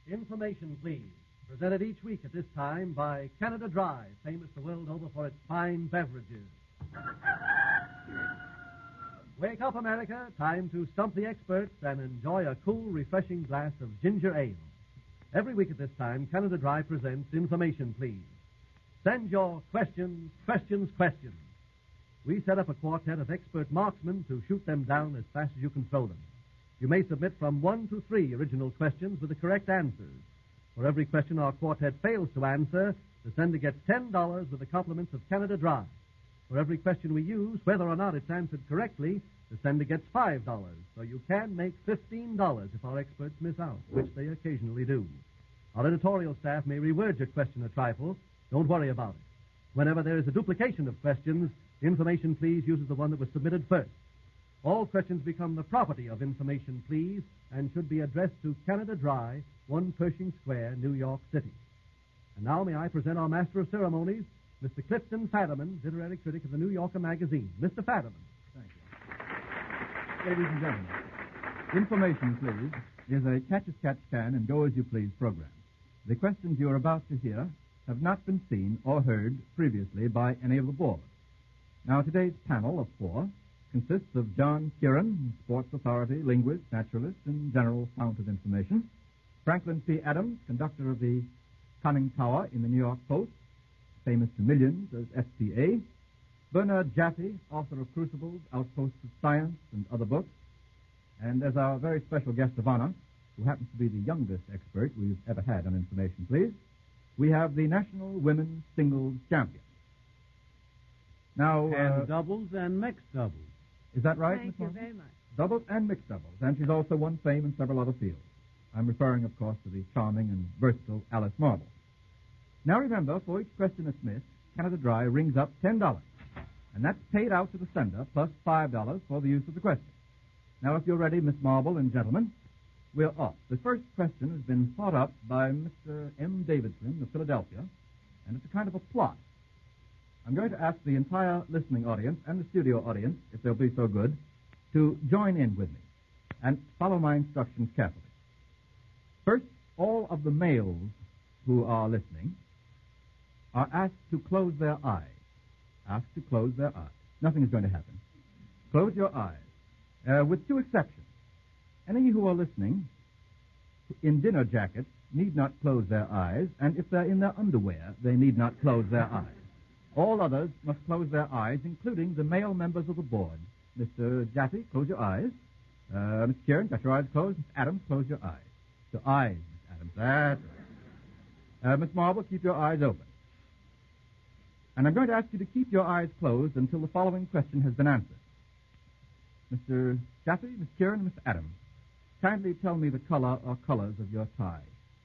Information, please. Presented each week at this time by Canada Dry, famous the world over for its fine beverages. Wake up, America. Time to stump the experts and enjoy a cool, refreshing glass of ginger ale. Every week at this time, Canada Dry presents Information, Please. Send your questions, questions, questions. We set up a quartet of expert marksmen to shoot them down as fast as you can throw them. You may submit from 1 to 3 original questions with the correct answers. For every question our quartet fails to answer, the sender gets $10 with the compliments of Canada Dry. For every question we use, whether or not it's answered correctly, the sender gets $5. So you can make $15 if our experts miss out, which they occasionally do. Our editorial staff may reword your question a trifle. Don't worry about it. Whenever there is a duplication of questions, Information Please uses the one that was submitted first. All questions become the property of Information Please and should be addressed to Canada Dry, 1 Pershing Square, New York City. And now may I present our Master of Ceremonies, Mr. Clifton Fadiman, literary critic of the New Yorker magazine. Mr. Fadiman. Thank you. Ladies and gentlemen, Information Please is a catch-as-catch-can and go-as-you-please program. The questions you are about to hear have not been seen or heard previously by any of the board. Now, today's panel of 4 consists of John Kieran, sports authority, linguist, naturalist, and general fount of information; Franklin P. Adams, conductor of the Conning Tower in the New York Post, famous to millions as SPA; Bernard Jaffe, author of Crucibles, Outposts of Science, and other books; and as our very special guest of honor, who happens to be the youngest expert we've ever had on Information Please, we have the National Women's Singles Champion. Now, and doubles and mixed doubles. Is that right, Thank Ms. you very much. Doubles and mixed doubles. And she's also won fame in several other fields. I'm referring, of course, to the charming and versatile Alice Marble. Now remember, for each question that's missed, Canada Dry rings up $10. And that's paid out to the sender, plus $5 for the use of the question. Now, if you're ready, Miss Marble and gentlemen, we're off. The first question has been thought up by Mr. M. Davidson of Philadelphia, and it's a kind of a plot. I'm going to ask the entire listening audience and the studio audience, if they'll be so good, to join in with me and follow my instructions carefully. First, all of the males who are listening are asked to close their eyes. Asked to close their eyes. Nothing is going to happen. Close your eyes, with 2 exceptions. Any who are listening in dinner jackets need not close their eyes, and if they're in their underwear, they need not close their eyes. All others must close their eyes, including the male members of the board. Mr. Jaffe, close your eyes. Mr. Kieran, got your eyes closed. Mr. Adams, close your eyes. Your eyes, Mr. Adams. That's right. Miss Marble, keep your eyes open. And I'm going to ask you to keep your eyes closed until the following question has been answered. Mr. Jaffe, Mr. Kieran, and Mr. Adams, kindly tell me the color or colors of your tie.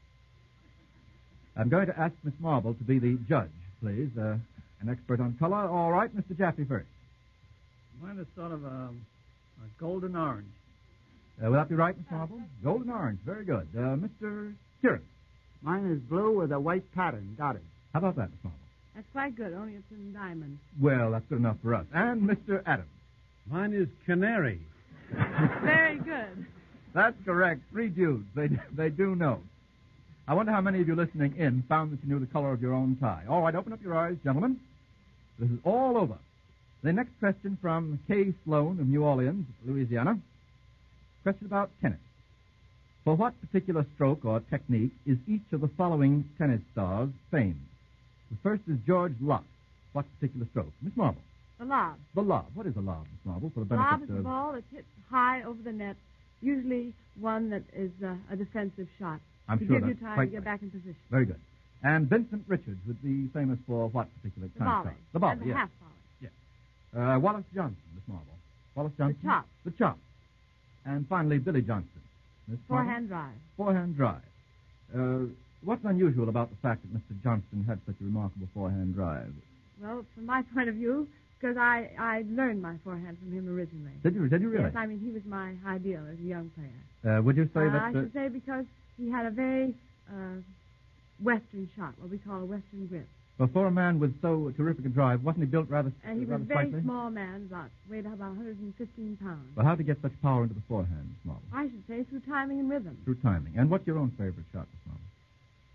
I'm going to ask Miss Marble to be the judge, please. An expert on color. All right, Mr. Jaffe first. Mine is sort of a golden orange. Will that be right, Miss Marble? Golden orange. Very good. Mr. Kieran. Mine is blue with a white pattern dotted. How about that, Miss Marble? That's quite good, only it's in diamonds. Well, that's good enough for us. And Mr. Adams. Mine is canary. Very good. That's correct. 3 Jews. They do know. I wonder how many of you listening in found that you knew the color of your own tie. All right, open up your eyes, gentlemen. This is all over. The next question from Kay Sloan of New Orleans, Louisiana. Question about tennis. For what particular stroke or technique is each of the following tennis stars famed? The first is George Locke. What particular stroke? Miss Marble. The lob. The lob. What is a lob, Miss Marble? For the The benefit lob is a ball that's hit high over the net, usually one that is a defensive shot. I'm to sure give you that's time quite to get right. back in position. Very good. And Vincent Richards would be famous for what particular The kind of volley. shot? The volley, And the yes. half volley. Yes. Wallace Johnson, Miss Marble. Wallace Johnson. The chop. The chop. And finally, Billy Johnson. Miss Marble? Forehand drive. Forehand drive. What's unusual about the fact that Mr. Johnson had such a remarkable forehand drive? Well, from my point of view, because I learned my forehand from him originally. Did you really? Yes, I mean, he was my ideal as a young player. Would you say that... I should say because he had a very Western shot, what we call a Western grip. Well, for a man with so terrific a drive, wasn't he built rather And he was rather a very slightly? small man, weighed about 115 pounds. Well, how did he get such power into the forehand, Miss Marble? I should say through timing and rhythm. Through timing. And what's your own favorite shot, Miss Marble?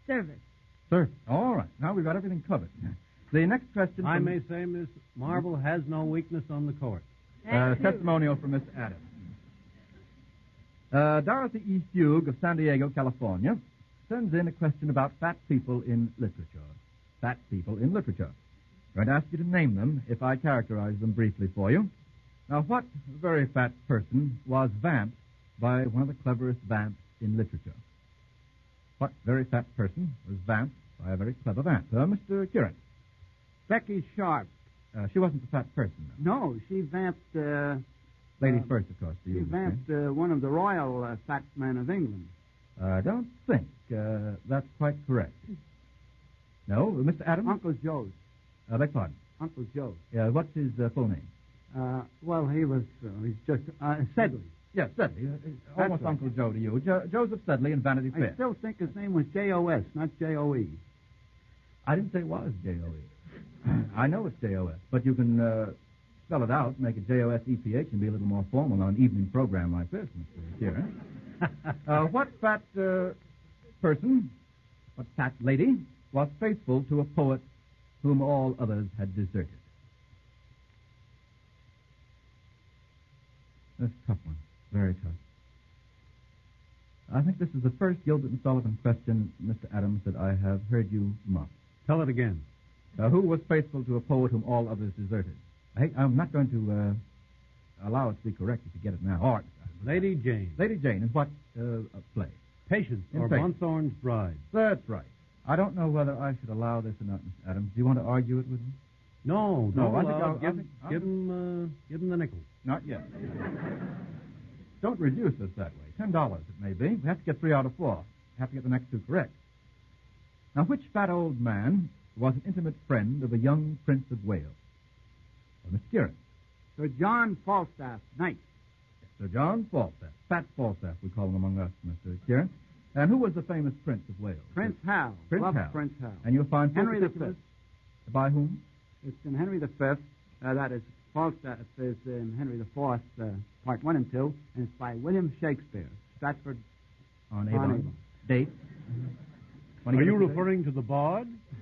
Service. Sir. All right. Now we've got everything covered. The next question... I may say Miss Marble has no weakness on the court. Thank you. testimonial from Miss Adams. Dorothy E. Hugh of San Diego, California, sends in a question about fat people in literature. Fat people in literature. I'm going to ask you to name them if I characterize them briefly for you. Now, what very fat person was vamped by one of the cleverest vamps in literature? What very fat person was vamped by a very clever vamp? Mr. Kieran. Becky Sharp. She wasn't a fat person. No, she vamped... Ladies first, of course. To she you, vamped one of the royal fat men of England. I don't think that's quite correct. No, Mr. Adams? Uncle Joe's. Beg pardon. Uncle Joe. What's his full name? Well, he's just Sedley. Yes, Sedley. Almost right. Uncle Joe to you. Joseph Sedley in Vanity I Fair. still think his name was J.O.S., not J.O.E. I didn't say it was J-O-E. I know it's J-O-S, but you can spell it out, make it J-O-S-E-P-H, and be a little more formal on an evening program like this, Mr. Kieran. What fat person, what fat lady, was faithful to a poet whom all others had deserted? That's a tough one. Very tough. I think this is the first Gilbert and Sullivan question, Mr. Adams, that I have heard you mock. Tell it again. Who was faithful to a poet whom all others deserted? I'm not going to allow it to be correct if you get it now. All right. Lady Jane. Lady Jane is what play? Patience, In or Patience. Bonthorn's Bride. That's right. I don't know whether I should allow this or not, Mr. Adams. Do you want to argue it with me? No, I think I'll I'll- give him the nickel. Not yet. Don't reduce us that way. $10 it may be. We have to get 3 out of 4. We have to get the next 2 correct. Now, which fat old man was an intimate friend of a young Prince of Wales? Well, Mr. Kieran. Sir John Falstaff, Knight. Sir John Falstaff. Fat Falstaff, we call him among us, Mr. Kieran. And who was the famous Prince of Wales? Prince Hal. Prince Loved Hal. Prince Hal. And you'll find full Henry particulars by whom? It's in Henry V. That is, Falstaff is in Henry IV, Part 1 and 2, and it's by William Shakespeare, Stratford On on Avon. Avon. Date? Are you referring to the bard?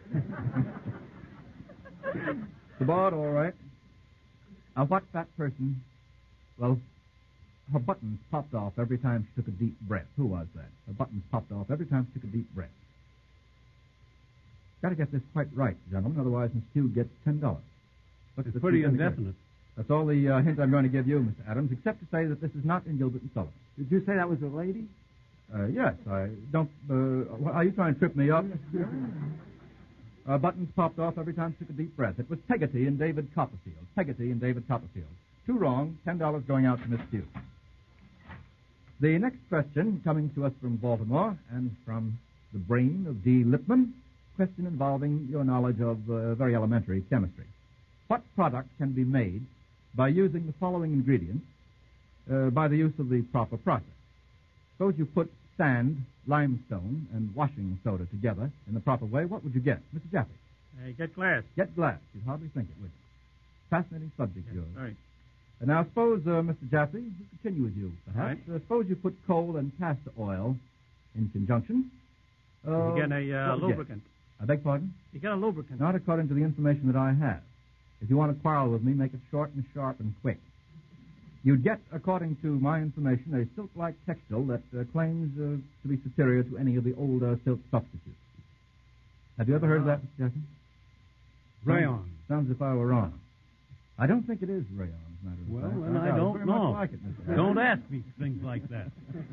The bard, all right. Now, what fat person, well, her buttons popped off every time she took a deep breath. Who was that? Her buttons popped off every time she took a deep breath. Got to get this quite right, gentlemen, otherwise Miss Hugh gets $10. Look at It's the pretty two things here. indefinite. That's all the hint I'm going to give you, Mr. Adams, except to say that this is not in Gilbert and Sullivan. Did you say that was a lady? Yes, I don't... are you trying to trip me up? Buttons popped off every time she took a deep breath. It was Peggotty and David Copperfield. Peggotty and David Copperfield. 2 wrong, $10 going out to Miss Hugh. The next question, coming to us from Baltimore and from the brain of D. Lipman, question involving your knowledge of very elementary chemistry. What product can be made by using the following ingredients by the use of the proper process? Suppose you put sand, limestone, and washing soda together in the proper way, what would you get? Mr. Jaffe? Get glass. Get glass. You'd hardly think it, would you? Fascinating subject, yours. Right. And now, suppose, Mr. Jaffe, we'll continue with you, perhaps. Right. Suppose you put coal and castor oil in conjunction. You get a what would you get? lubricant. I beg pardon? You get a lubricant. Not according to the information that I have. If you want to quarrel with me, make it short and sharp and quick. You'd get, according to my information, a silk-like textile that claims to be superior to any of the older silk substitutes. Have you ever heard of that, Mr. Jackson? Rayon. Sounds as if I were wrong. I don't think it is rayon, as a matter of Well, fact. then I doubt it. don't Very know. much like it, Mr. Jackson. Don't ask me things like that.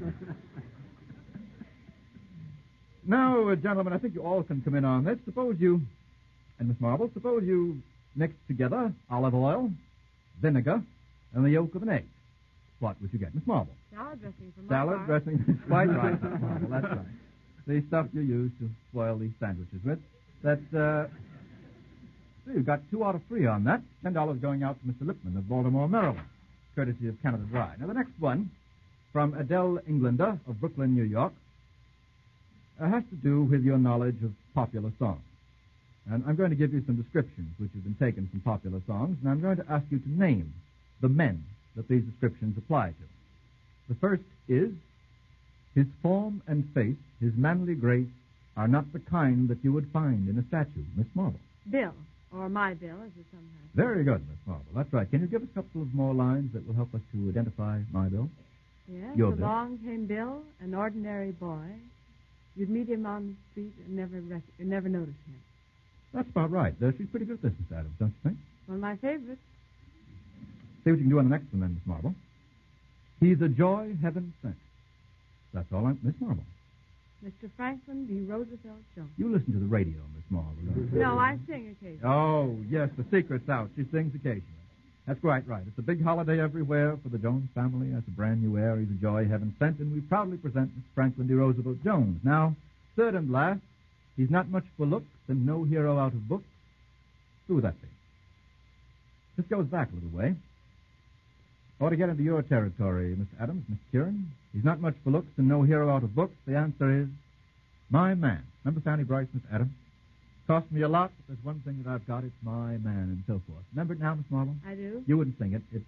Now, gentlemen, I think you all can come in on this. Suppose you, and Miss Marble, suppose you mix together olive oil, vinegar, and the yolk of an egg. What would you get, Miss Marble? Salad dressing for my Salad part. dressing is quite right, Miss Marble. That's right. The stuff you use to spoil these sandwiches with. That's, so you've got 2 out of 3 on that. $10 going out to Mr. Lipman of Baltimore, Maryland, courtesy of Canada Dry. Now, the next one, from Adele Englander of Brooklyn, New York, has to do with your knowledge of popular songs. And I'm going to give you some descriptions which have been taken from popular songs, and I'm going to ask you to name the men that these descriptions apply to. The first is his form and face, his manly grace, are not the kind that you would find in a statue, Miss Marble. Bill, or my Bill, as it's sometimes. Very good, Miss Marble. That's right. Can you give us a couple of more lines that will help us to identify my Bill? Yes, Your Bill. along came Bill, an ordinary boy. You'd meet him on the street and never notice him. That's about right. She's pretty good at this, Miss Adams, don't you think? One of my favorites. See what you can do on the next one, then, Miss Marble. He's a joy heaven sent. That's all, Miss Marble. Mr. Franklin D. Roosevelt Jones. You listen to the radio, Miss Marble. Don't you? No, I sing occasionally. Oh, yes, the secret's out. She sings occasionally. That's quite right. It's a big holiday everywhere for the Jones family. That's a brand new air. He's a joy heaven sent, and we proudly present Mr. Franklin D. Roosevelt Jones. Now, third and last, he's not much for looks and no hero out of books. Who would that be? This goes back a little way. Ought to get into your territory, Miss Adams, Miss Kieran. He's not much for looks and no hero out of books. The answer is my man. Remember Fanny Bryce, Miss Adams? Cost me a lot, but there's one thing that I've got. It's my man, and so forth. Remember it now, Miss Marble? I do. You wouldn't sing it. It's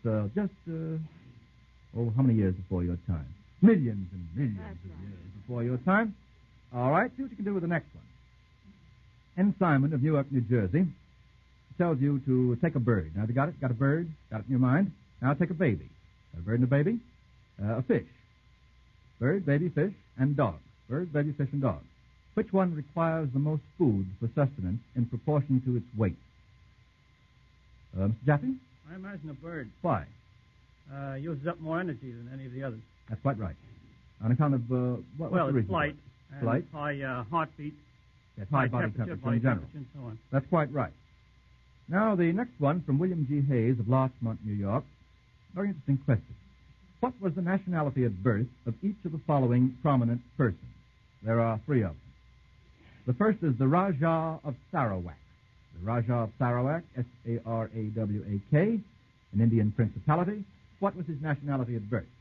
how many years before your time? Millions and millions That's of right. years before your time. All right, see what you can do with the next one. N. Simon of Newark, New Jersey, tells you to take a bird. Now, have you got it? Got a bird? Got it in your mind? Now, take a baby. Got a bird and a baby? A fish. Bird, baby, fish, and dog. Bird, baby, fish, and dog. Which one requires the most food for sustenance in proportion to its weight? Mr. Jaffe? I imagine a bird Why? uses up more energy than any of the others. That's quite right. On account of, what's the Well, it's reason? flight, and Flight? high heartbeat, Yes, high body temperature, temperature body in general. temperature, and so on. That's quite right. Now, the next one from William G. Hayes of Larchmont, New York. Very interesting question. What was the nationality at birth of each of the following prominent persons? There are three of them. The first is the Rajah of Sarawak. The Rajah of Sarawak, Sarawak, an Indian principality. What was his nationality at birth?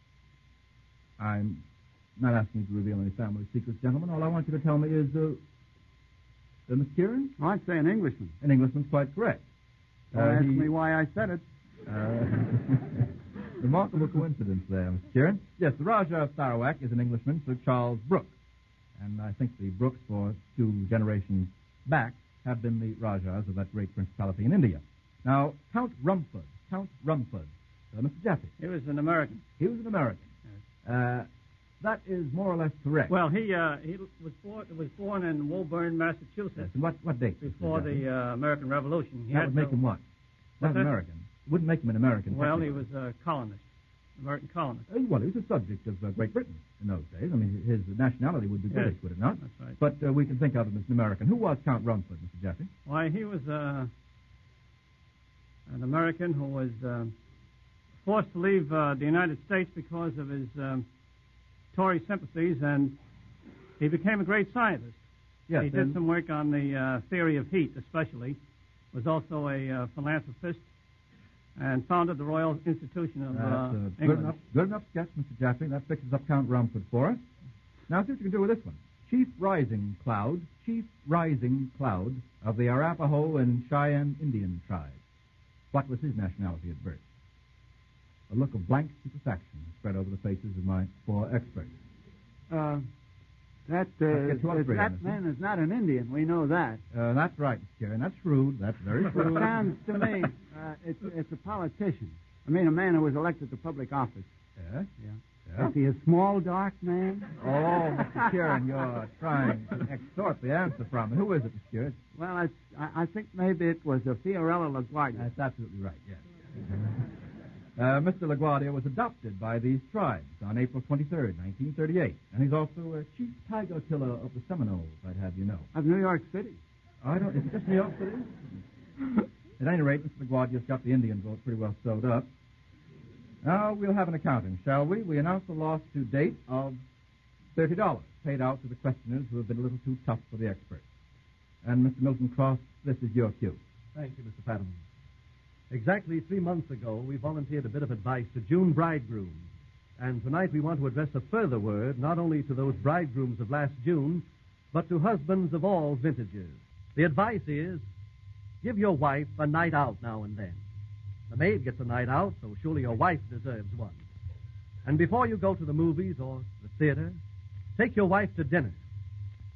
I'm not asking you to reveal any family secrets, gentlemen. All I want you to tell me is, Miss Kieran? Oh, I'd say an Englishman. An Englishman's quite correct. Don't ask me why I said it. Remarkable coincidence there, Mr. Kieran. Yes, the Rajah of Sarawak is an Englishman, Sir Charles Brooke. And I think the Brookes for 2 generations back have been the Rajahs of that great principality in India. Now, Count Rumford, Mr. Jaffe. He was an American. He was an American. That is more or less correct. Well, he was born in Woburn, Massachusetts. Yes, and what date? Mr. Before Jaffe? the American Revolution. He That had would make no- him what? Not What's that? American. Wouldn't make him an American. Well, he technically. was a colonist, American colonist. Well, he was a subject of Great Britain in those days. I mean, his nationality would be British, would it not? That's right. But we can think of him as an American. Who was Count Rumford, Mr. Jaffe? Why, he was an American who was forced to leave the United States because of his Tory sympathies, and he became a great scientist. Yes, He did some work on the theory of heat, especially. Was also a philanthropist, and founded the Royal Institution of England. Good enough sketch, Mr. Jaffe. That fixes up Count Rumford for us. Now, see what you can do with this one. Chief Rising Cloud of the Arapaho and Cheyenne Indian tribes. What was his nationality at birth? A look of blank stupefaction spread over the faces of my 4 experts. That man is not an Indian. We know that. That's right, Mr. Kieran. That's shrewd. That's very It shrewd. sounds to me, it's a politician. I mean, a man who was elected to public office. Yes? Yeah. Yeah. Is he a small, dark man? Oh, Mr. Kieran, you're trying to extort the answer from me. Who is it, Mr. Kieran? Well, I think maybe it was a Fiorello LaGuardia. That's absolutely right, yes. Mr. LaGuardia was adopted by these tribes on April 23rd, 1938. And he's also a chief tiger killer of the Seminoles, I'd have you know. Of New York City. Is it just New York City? At any rate, Mr. LaGuardia's got the Indian vote pretty well sewed up. Now, we'll have an accounting, shall we? We announce a loss to date of $30 paid out to the questioners who have been a little too tough for the experts. And, Mr. Milton Cross, this is your cue. Thank you, Mr. Patton. Exactly 3 months ago, we volunteered a bit of advice to June bridegrooms. And tonight we want to address a further word not only to those bridegrooms of last June, but to husbands of all vintages. The advice is, give your wife a night out now and then. The maid gets a night out, so surely your wife deserves one. And before you go to the movies or the theater, take your wife to dinner.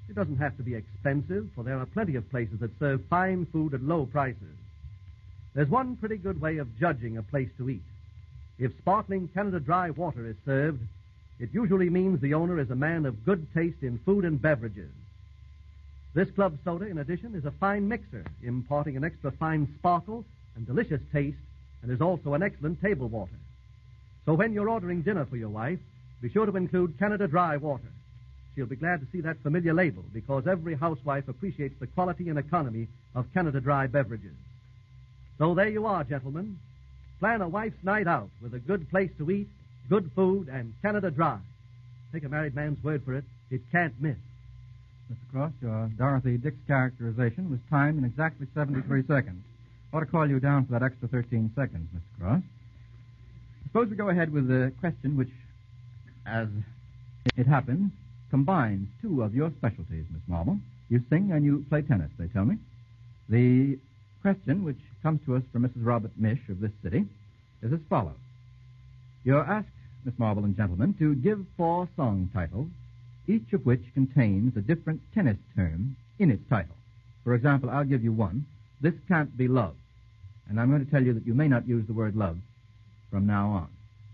It doesn't have to be expensive, for there are plenty of places that serve fine food at low prices. There's one pretty good way of judging a place to eat. If sparkling Canada Dry water is served, it usually means the owner is a man of good taste in food and beverages. This club soda, in addition, is a fine mixer, imparting an extra fine sparkle and delicious taste, and is also an excellent table water. So when you're ordering dinner for your wife, be sure to include Canada Dry water. She'll be glad to see that familiar label, because every housewife appreciates the quality and economy of Canada Dry beverages. So there you are, gentlemen. Plan a wife's night out with a good place to eat, good food, and Canada Dry. Take a married man's word for it, it can't miss. Mr. Cross, your Dorothy Dix characterization was timed in exactly 73 seconds. I ought to call you down for that extra 13 seconds, Mr. Cross. Suppose we go ahead with the question which, as it happens, combines two of your specialties, Miss Marble. You sing and you play tennis, they tell me. The question, which comes to us from Mrs. Robert Mish of this city, is as follows. You're asked, Miss Marble and gentlemen, to give 4 song titles, each of which contains a different tennis term in its title. For example, I'll give you one. This can't be love. And I'm going to tell you that you may not use the word love from now on.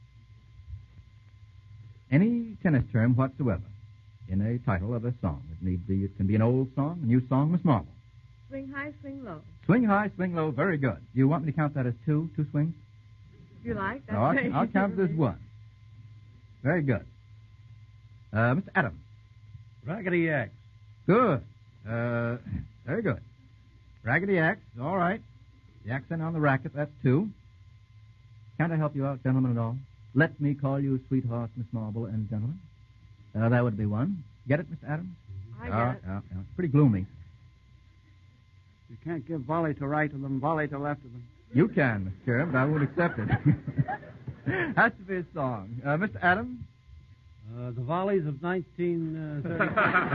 Any tennis term whatsoever in a title of a song. It can be an old song, a new song, Miss Marble. Swing high, swing low. Swing high, swing low, very good. Do you want me to count that as 2 swings? If you like. That's No, I'll count it as 1. Very good. Mr. Adams. Raggedy Axe. Good. Very good. Raggedy Axe, all right. The accent on the racket, that's 2. Can't I help you out, gentlemen, at all? Let me call you sweetheart, Miss Marble and gentlemen. That would be 1. Get it, Mr. Adams? I get it. Yeah. Pretty gloomy. You can't give volley to right of them, volley to left of them. You can, Miss Sheriff, but I won't accept it. Has to be a song. Mr. Adams? The Volleys of 1930.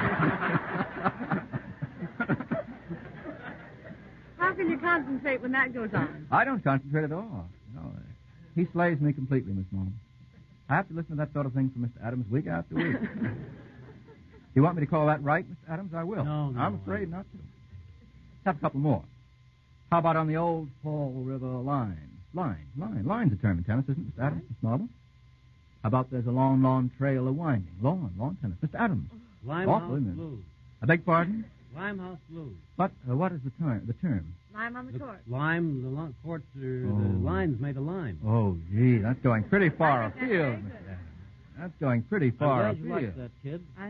How can you concentrate when that goes on? I don't concentrate at all. No, he slays me completely, Miss Marble. I have to listen to that sort of thing from Mr. Adams week after week. You want me to call that right, Mr. Adams? I will. No. I'm afraid not to. Let's have a couple more. How about on the old Fall River line? Line's a term in tennis, isn't it, Mr. Adams, Miss Marble? How about there's a long, long trail of winding? Lawn tennis. Mr. Adams. Limehouse Awful, isn't it? Blues. I beg pardon? Limehouse Blues. What is the term? Lime on the court. The courts are, the line's made of lime. Oh, gee, that's going pretty far I think afield, that's Mr. very good. Adams. That's going pretty far I'm glad you afield. like that, kid. I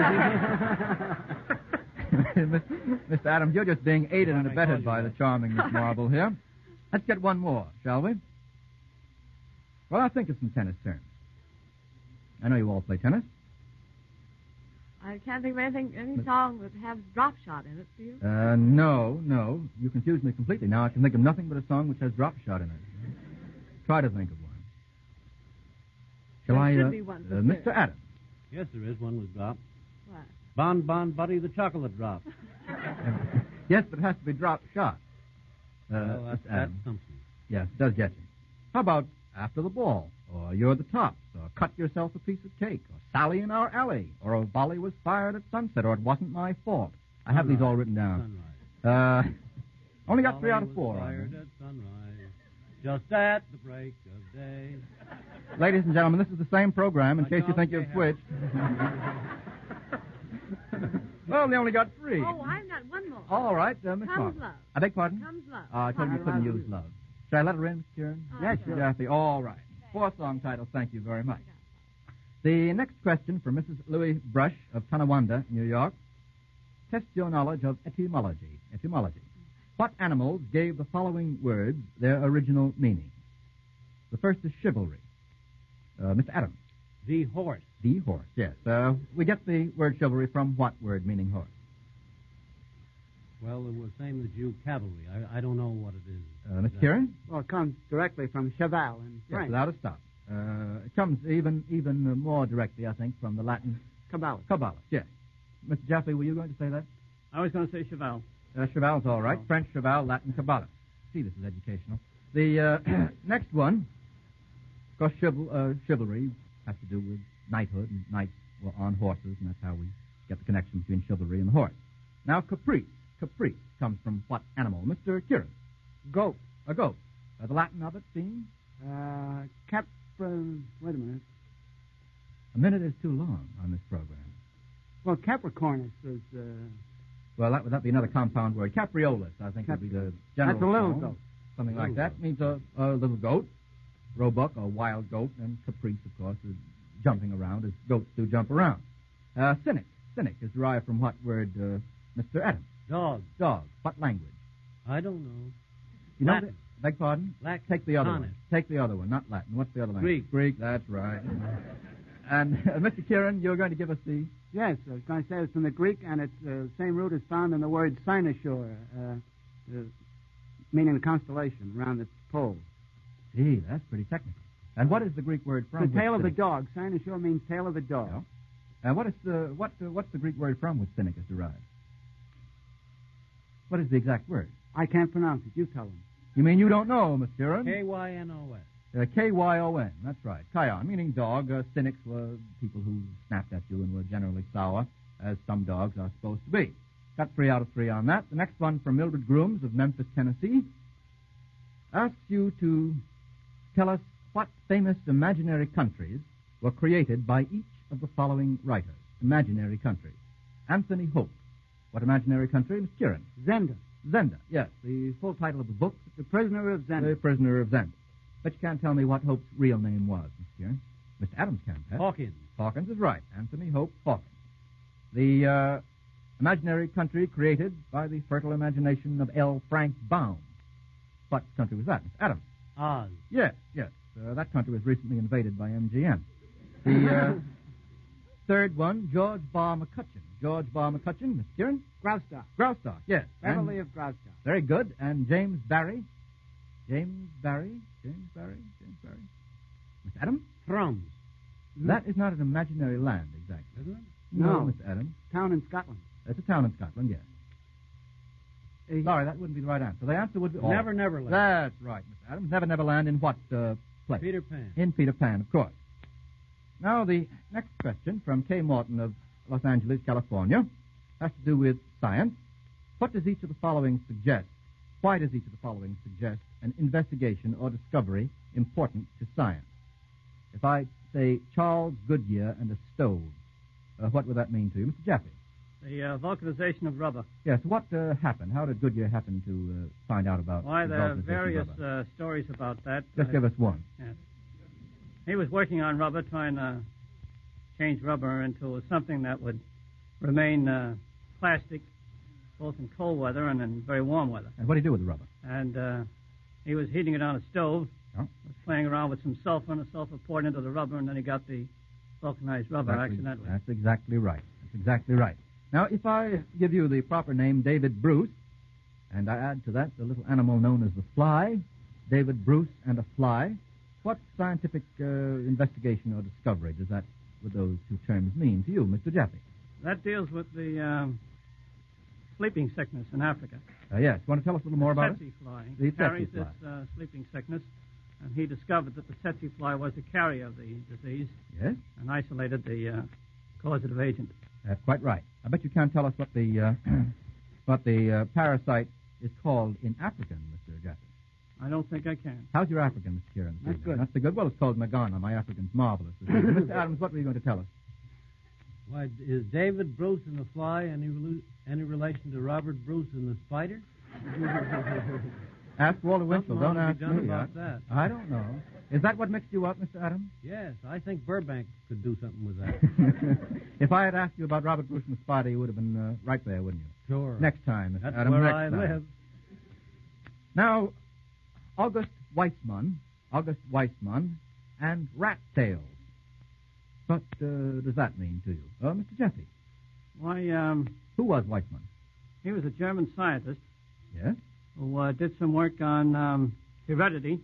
think that's Mr. Adams, you're just being aided and I call abetted you by that. the charming Miss Marble here. Let's get one more, shall we? Well, I'll think of some tennis terms. I know you all play tennis. I can't think of any song that has drop shot in it, do you? No. You confused me completely. Now I can think of nothing but a song which has drop shot in it. Try to think of one. Shall There I, should be one, but Mr. there. Adams? Yes, there is one with drop. What? Bon Bon Buddy the Chocolate Drop. Yes, but it has to be drop shot. Well, Mr. that's Adams. something. Yes, it does get you. How about After the Ball, or You're the Tops, or Cut Yourself a Piece of Cake, or Sally in Our Alley, or A Volley Was Fired at Sunset, or It Wasn't My Fault. I have these all written down. Sunrise. Only got 3 out of Volley 4. was fired at sunrise, just at the break of day. Ladies and gentlemen, this is the same program, in I case you don't think you've care. switched. Well, they only got 3. Oh, I've got one more. All right, Miss Comes Marble. Love. I beg pardon? Comes Love. I told you you couldn't use love. Should I let her in, Miss Kieran? Oh, Yes, sure. Jeffy. All right. 4 song titles. Thank you very much. The next question for Mrs. Louis Brush of Tonawanda, New York. Test your knowledge of etymology. What animals gave the following words their original meaning? The first is chivalry. Mr. Adams. The horse. The horse, yes. We get the word chivalry from what word meaning horse? Well, it was same as you, cavalry. I don't know what it is. Miss Kieran? Well, it comes directly from cheval in Yes, French. without a stop. It comes even more directly, I think, from the Latin Cabal. cabalist, yes. Mr. Jaffe, were you going to say that? I was going to say cheval. Cheval's all right. Oh. French cheval, Latin cabalist. See, this is educational. The next one, of course, chivalry has to do with knighthood, and knights were on horses, and that's how we Get the connection between chivalry and the horse. Now, caprice. Caprice comes from what animal? Mr. Kieran. Goat. A goat. The Latin of it being? Wait a minute. A minute is too long on this program. Well, Capricornus is... Well, would that be another compound word? Capreolus, I think, would be the general That's a little form. goat. Something like that. Means a little goat. Roebuck, a wild goat. And caprice, of course, is jumping around, as goats do jump around. Cynic. Cynic is derived from what word, Mr. Adams? Dog. Dog. What language? I don't know. You know Latin. Beg pardon? Latin. Take the other Sonnet. one. Take the other one, not Latin. What's the other language? Greek. Greek, that's right. And, Mr. Kieran, you're going to give us the... Yes, I was going to say it's from the Greek, and it's the same root is found in the word cynosure, meaning the constellation around the pole. Gee, that's pretty technical. And what is the Greek word from? The tail of the cynic? dog. Cynosure means tail of the dog. Yeah. And what's the Greek word from which cynic is derived? What is the exact word? I can't pronounce it. You tell him. You mean you don't know, Mr. Kieran? K-Y-N-O-S. K-Y-O-N, that's right. Kion, meaning dog. Cynics were people who snapped at you and were generally sour, as some dogs are supposed to be. Got 3 out of 3 on that. The next one from Mildred Grooms of Memphis, Tennessee, asks you to tell us what famous imaginary countries were created by each of the following writers. Imaginary countries. Anthony Hope. What imaginary country, Mr. Kieran? Zenda. Zenda, yes. The full title of the book? The Prisoner of Zenda. The Prisoner of Zenda. But you can't tell me what Hope's real name was, Mr. Kieran. Mr. Adams can, Pat. Hawkins. Hawkins is right. Anthony Hope Hawkins. The imaginary country created by the fertile imagination of L. Frank Baum. What country was that, Mr. Adams? Oz. Yes. That country was recently invaded by MGM. The third one, George Barr McCutcheon. George Barr McCutcheon, Mr. Kieran? Graustark. Graustark, yes. Beverly of Graustark. Very good. And James Barry? James Barry? Mr. Adams? Thrums. That is not an imaginary land, exactly. Isn't it? No. Mr. Adams. Town in Scotland. It's a town in Scotland, yes. Sorry, that wouldn't be the right answer. The answer would be... Never, Neverland. That's right, Mr. Adams. Never, Neverland in what place? Peter Pan. In Peter Pan, of course. Now, the next question from Kay Morton of Los Angeles, California, has to do with science. What does each of the following suggest? Why does each of the following suggest an investigation or discovery important to science? If I say Charles Goodyear and a stove, what would that mean to you? Mr. Jaffe? The vulcanization of rubber. Yes, what happened? How did Goodyear happen to find out about Why, the there are vulcanization of various rubber? stories about that. Just give us one. Yes. He was working on rubber, trying to change rubber into something that would remain plastic both in cold weather and in very warm weather. And what did he do with the rubber? And he was heating it on a stove, Oh. was playing around with some sulfur, and the sulfur poured into the rubber, and then he got the vulcanized rubber accidentally. That's exactly right. Now, if I give you the proper name, David Bruce, and I add to that the little animal known as the fly, David Bruce and a fly, what scientific investigation or discovery would those two terms mean to you, Mr. Jaffe? That deals with the sleeping sickness in Africa. Yes. You want to tell us a little more about it? Tsetse fly The carries tsetse this sleeping sickness, and he discovered that the tsetse fly was the carrier of the disease Yes. and isolated the causative agent. That's quite right. I bet you can't tell us what the parasite is called in African, Mr. Jaffe. I don't think I can. How's your African, Mr. Kieran? That's good. That's the good. Well, it's called Magana. My African's marvelous. Mr. Adams, what were you going to tell us? Why, is David Bruce and the fly any relation to Robert Bruce and the spider? Ask Walter Winchell. Something Don't ought to ask be done me. about that. I don't know. Is that what mixed you up, Mr. Adams? Yes, I think Burbank could do something with that. If I had asked you about Robert Bruce and the spider, you would have been right there, wouldn't you? Sure. Next time, Mr. That's Adams. where next I time. live. Now, August Weissmann, and rat tails. What does that mean to you? Mr. Jaffe, Why, who was Weissmann? he was a German scientist Yes? who did some work on heredity.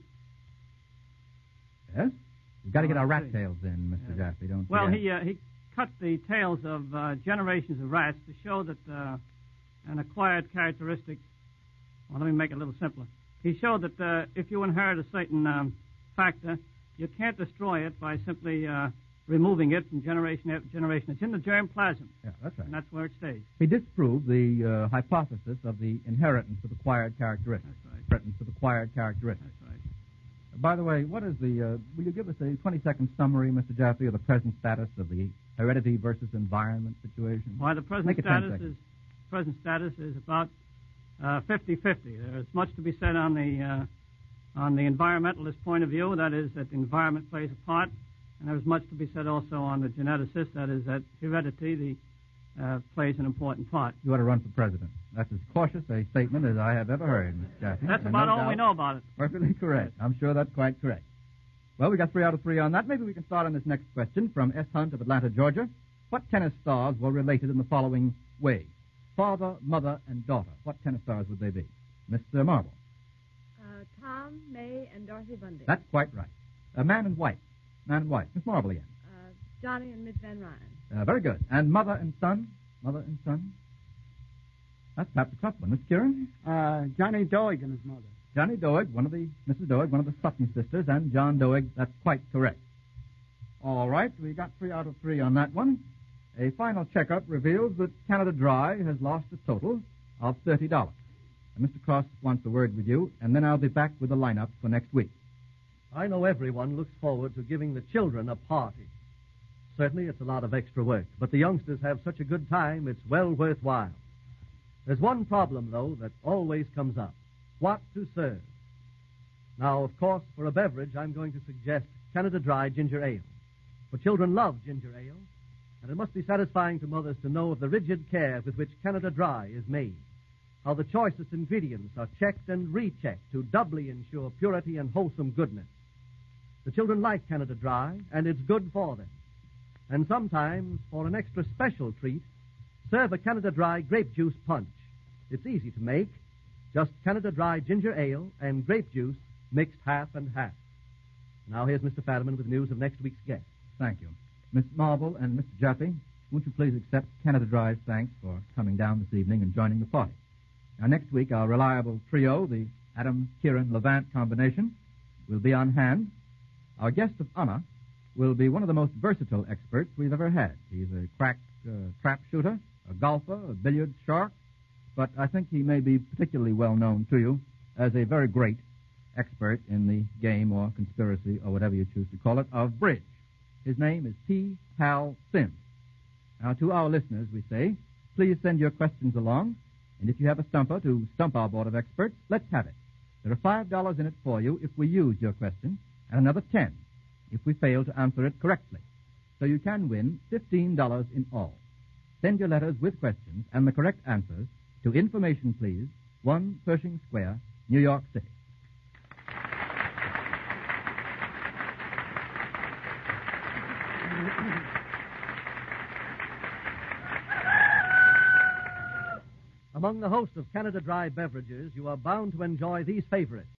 Yes? You've got to get our I rat see. tails in, Mr. Yeah. Jaffe, don't Well, forget. he cut the tails of generations of rats to show that an acquired characteristic. Well, let me make it a little simpler. He showed that if you inherit a certain factor, you can't destroy it by simply removing it from generation after generation. It's in the germplasm, Yeah, that's right. and that's where it stays. He disproved the hypothesis of the inheritance of acquired characteristics. That's right. Inheritance of acquired characteristics. That's right. By the way, what is the, will you give us a 20-second summary, Mr. Jaffe, of the present status of the heredity versus environment situation? Why, the present Make it 10 status is about 50-50. There's much to be said on the environmentalist point of view, that is, that the environment plays a part, and there's much to be said also on the geneticist, that is, that heredity plays an important part. You ought to run for president. That's as cautious a statement as I have ever heard, Mr. Jaffe. That's And about no all we doubt know about it. Perfectly correct. I'm sure that's quite correct. Well, we got 3 out of 3 on that. Maybe we can start on this next question from S. Hunt of Atlanta, Georgia. What tennis stars were related in the following way? Father, mother, and daughter. What tennis stars would they be? Mr. Marble. Tom, May, and Dorothy Bundy. That's quite right. Man and wife. Man and wife. Miss Marble again. Johnny and Miss Van Ryan. Very good. And mother and son? Mother and son? That's perhaps a tough one. Miss Kieran? Johnny Doig and his mother. Johnny Doig, Mrs. Doig, one of the Sutton sisters, and John Doig. That's quite correct. All right, we got 3 out of 3 on that one. A final checkup reveals that Canada Dry has lost a total of $30. And Mr. Cross wants a word with you, and then I'll be back with the lineup for next week. I know everyone looks forward to giving the children a party. Certainly, it's a lot of extra work, but the youngsters have such a good time, it's well worthwhile. There's one problem, though, that always comes up. What to serve? Now, of course, for a beverage, I'm going to suggest Canada Dry Ginger Ale. For children love ginger ale, and it must be satisfying to mothers to know of the rigid care with which Canada Dry is made, how the choicest ingredients are checked and rechecked to doubly ensure purity and wholesome goodness. The children like Canada Dry, and it's good for them. And sometimes, for an extra special treat, serve a Canada Dry grape juice punch. It's easy to make. Just Canada Dry ginger ale and grape juice mixed half and half. Now here's Mr. Fadiman with news of next week's guest. Thank you. Miss Marble and Mr. Jaffe, won't you please accept Canada Dry's thanks for coming down this evening and joining the party. Now, next week, our reliable trio, the Adams-Kieran-Levant combination, will be on hand. Our guest of honor will be one of the most versatile experts we've ever had. He's a crack trap shooter, a golfer, a billiards shark, but I think he may be particularly well known to you as a very great expert in the game or conspiracy or whatever you choose to call it of bridge. His name is T. Hal Sims. Now, to our listeners, we say, please send your questions along, and if you have a stumper to stump our board of experts, let's have it. There are $5 in it for you if we use your question, and another $10 if we fail to answer it correctly. So you can win $15 in all. Send your letters with questions and the correct answers to Information Please, 1 Pershing Square, New York City. Among the host of Canada Dry beverages, you are bound to enjoy these favorites.